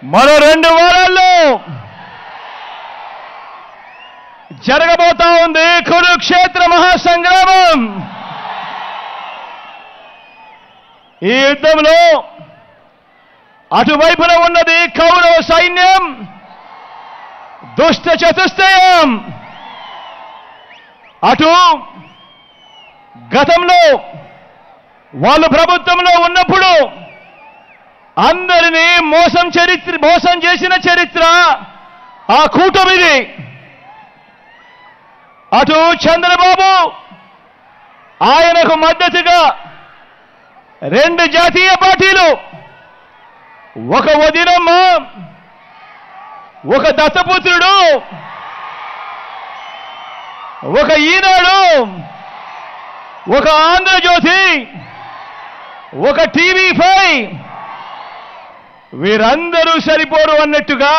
మరో 2 వారాల్లో జరగబోతా ఉంది కురుక్షేత్ర మహాసంగ్రామం. ఈ యుద్ధంలో అటువైపున ఉన్నది కౌరవ సైన్యం, దుష్ట చతుష్టయం. అటు గతంలో వాళ్ళు ప్రభుత్వంలో ఉన్నప్పుడు అందరినీ మోసం చేసిన చరిత్ర ఆ కూటమిది. అటు చంద్రబాబు, ఆయనకు మద్దతుగా 2 జాతీయ పార్టీలు, ఒక వదినమ్మ, ఒక దత్తపుత్రుడు, ఒక ఈనాడు, ఒక ఆంధ్రజ్యోతి, ఒక టీవీ5, వీరందరూ సరిపోరు అన్నట్టుగా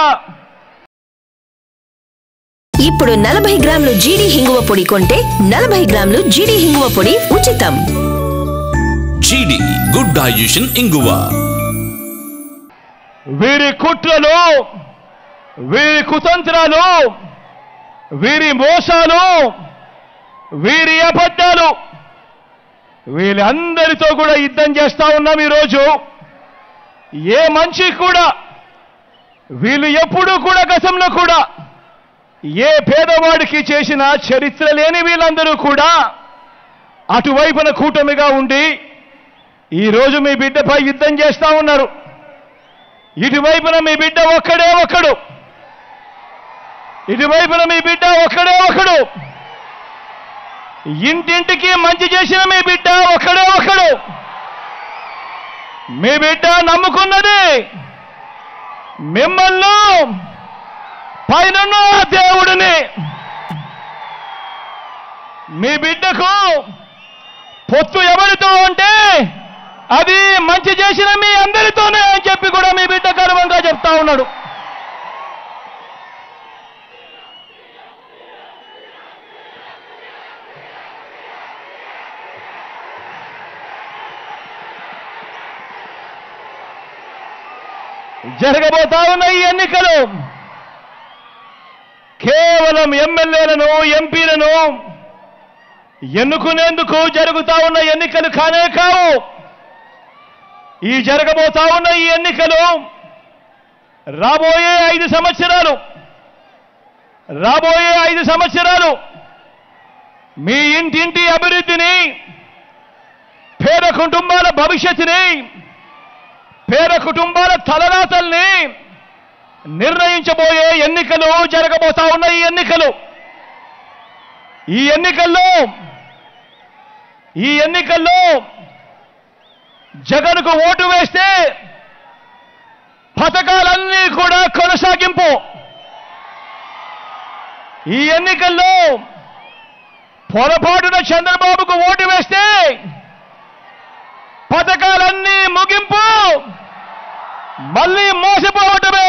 ఇప్పుడు 40 గ్రాములు జీడి హింగువ పొడి కొంటే 40 గ్రాములు జీడి హింగువ పొడి ఉచితం. జీడి గుడ్ డైజెషన్ ఇంగువ. వీరి కుట్రలు, వీరి కుతంత్రాలు, వీరి మోసాలు, వీరి అబద్ధాలు, వీళ్ళందరితో కూడా యుద్ధం చేస్తా ఉన్నాం ఈరోజు. ఏ మనిషి కూడా, వీళ్ళు ఎప్పుడూ కూడా గతంలో కూడా ఏ పేదవాడికి చేసిన చరిత్ర లేని వీళ్ళందరూ కూడా అటువైపున కూటమిగా ఉండి ఈరోజు మీ బిడ్డపై యుద్ధం చేస్తా ఉన్నారు. ఇటువైపున మీ బిడ్డ ఒక్కడే ఒక్కడు, ఇటువైపున మీ బిడ్డ ఒక్కడే ఒక్కడు, ఇంటింటికి మంచి చేసిన మీ బిడ్డ ఒక్కడే ఒక్కడు. మీ బిడ్డ నమ్ముకున్నది మిమ్మల్ని, పైన దేవుడిని. మీ బిడ్డకు పొత్తు ఎవరితో అంటే అది మంచి చేసిన మీ అందరితోనే అని చెప్పి కూడా మీ బిడ్డ గర్వంగా చెప్తా ఉన్నాడు. జరగబోతా ఉన్న ఈ ఎన్నికలు కేవలం ఎమ్మెల్యేలను, ఎంపీలను ఎన్నుకునేందుకు జరుగుతా ఉన్న ఎన్నికలు కానే కావు. ఈ జరగబోతా ఉన్న ఈ ఎన్నికలు రాబోయే 5 సంవత్సరాలు మీ ఇంటింటి అభివృద్ధిని, పేద కుటుంబాల భవిష్యత్తుని, పేద కుటుంబాల తలరాతల్ని నిర్ణయించబోయే ఎన్నికలు జరగబోతా ఉన్న ఈ ఎన్నికల్లో జగన్కు ఓటు వేస్తే పథకాలన్నీ కూడా కొనసాగింపు. ఈ ఎన్నికల్లో పొరపాటున చంద్రబాబుకు ఓటు వేస్తే పథకాలన్నీ ముగింపు, మళ్ళీ మోసపోవటమే.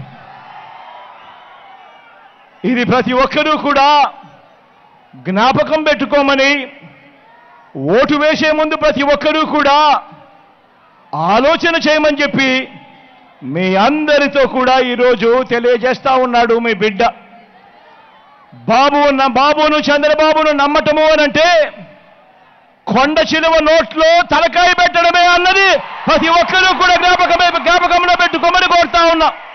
ఇది ప్రతి ఒక్కరూ కూడా జ్ఞాపకం పెట్టుకోమని, ఓటు వేసే ముందు ప్రతి ఒక్కరూ కూడా ఆలోచన చేయమని చెప్పి మీ అందరితో కూడా ఈరోజు తెలియజేస్తా ఉన్నాడు మీ బిడ్డ. బాబును, చంద్రబాబును నమ్మటము అనంటే కొండ చిలువ నోట్లో తలకాయ పెట్టడమే అన్నది ప్రతి ఒక్కరూ కూడా జ్ఞాపకంలో పెట్టుకోమని కోరుతా ఉన్నా.